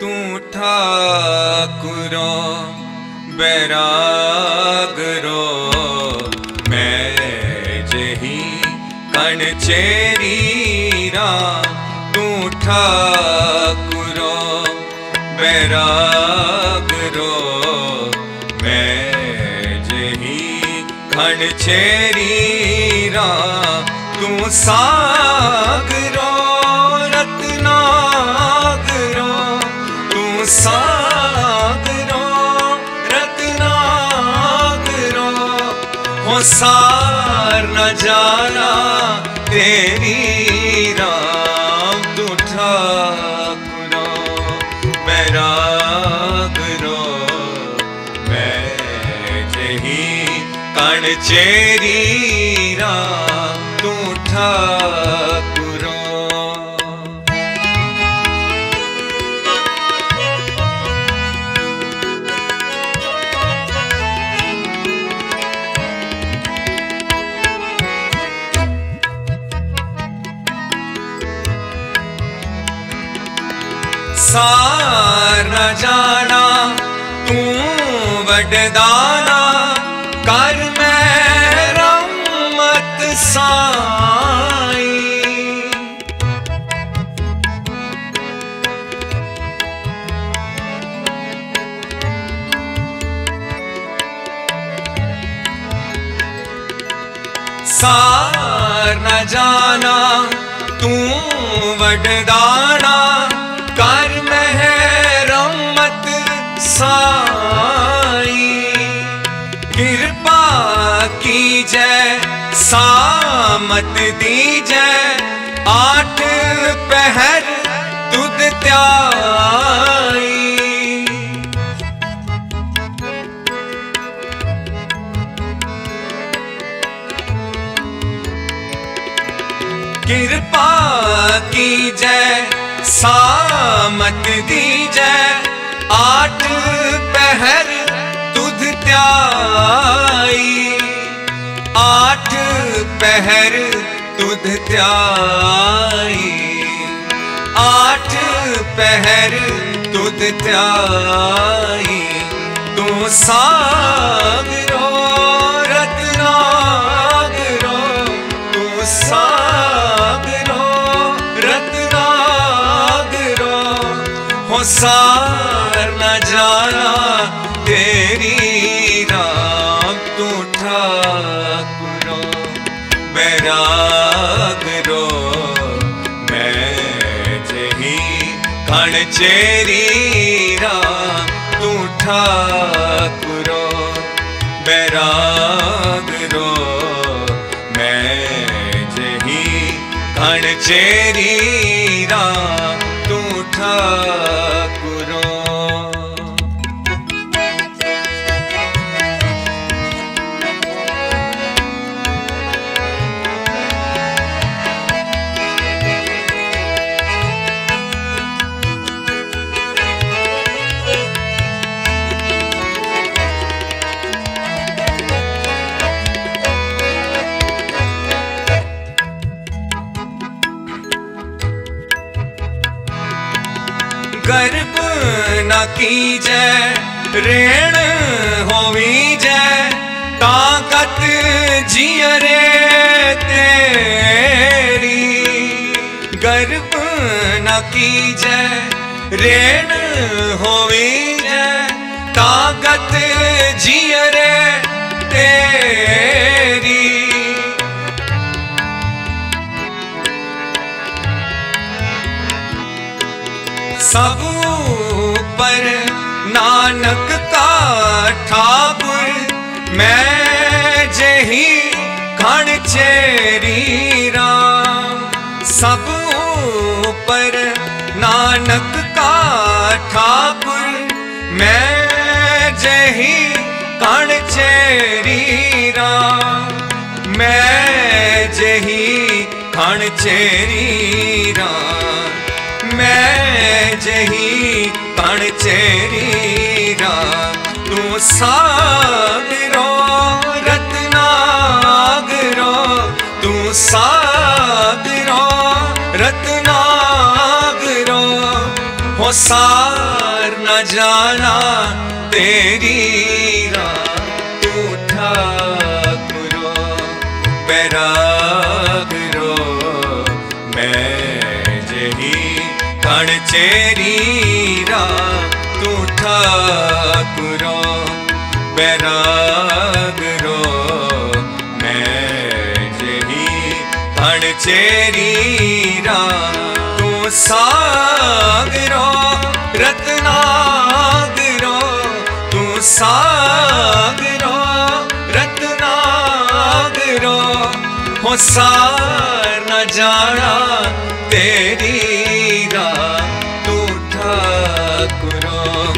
तू ठाकुरो बैरागरो मैं जही कण चेरीरा तू ठाकुरो बैरागरो मैं जही कण चेरीरा तू सागरो रत्नागरो तू सागरो रत्नागरो हो सार न जाना तेरी राम तू ठाकुरो बैरागरो मैं जही कण चेरी राम तू ठाकुरो। सार न जाना तू वडदाना कर मैं रहमत साई सार न जाना तू वडदाना कर रहमत साई कृपा की जय सामत दी जय आठ पहर तुद त्याई कृपा की जय सामत दी जय आठ पहर तुध त्याई आठ पहर तुध त्याई आठ पहर तुध त्याई तू सागरो रत्नागरो तू सागरो रत्नागरो हो सार न जाना तेरी राम तू ठाकुरो बैरागरो मैं जही कण चेरी राम तू ठाकुरो बैरागरो मैं जही कण चेरी राम तू ठाकुरो। गर्भ न कीजै रेण होवी जै ताकत जियरे तेरी गर्भ न कीजै रेण होवी जै ताकत जियरे तेरी सब पर नानक का ठाकुर मैं जही कण चेरी राम सब पर नानक का ठाकुर मैं जही कण चेरी राम मैं जही कण चेरी राम मैं जही कण चेरी राम तू सागरो रत्नागरो तू सागरो रत्नागरो हो सार न जाना तेरी राह, तू ठाकुरो बैरागरो मैं जही कण चेरी राह, तू ठाकुरो बैरागरो मैं जही कण चेरी राह, तू सागरो रत्नागरो, तू सागरो रत्नागरो, हो सार न जाना तेरी राह, तू ठाकुरो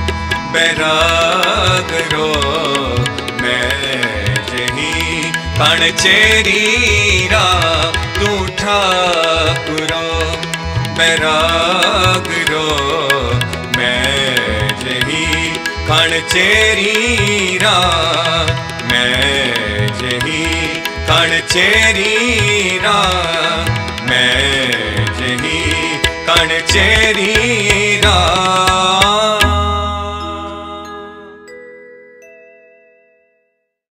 बैरागरो मैं जही कण चेरी राह, तू ठाकुरो बैरागरो मैं जही कण चेरी राह, मैं जही कण चेरी राह, मैं जही कण चेरी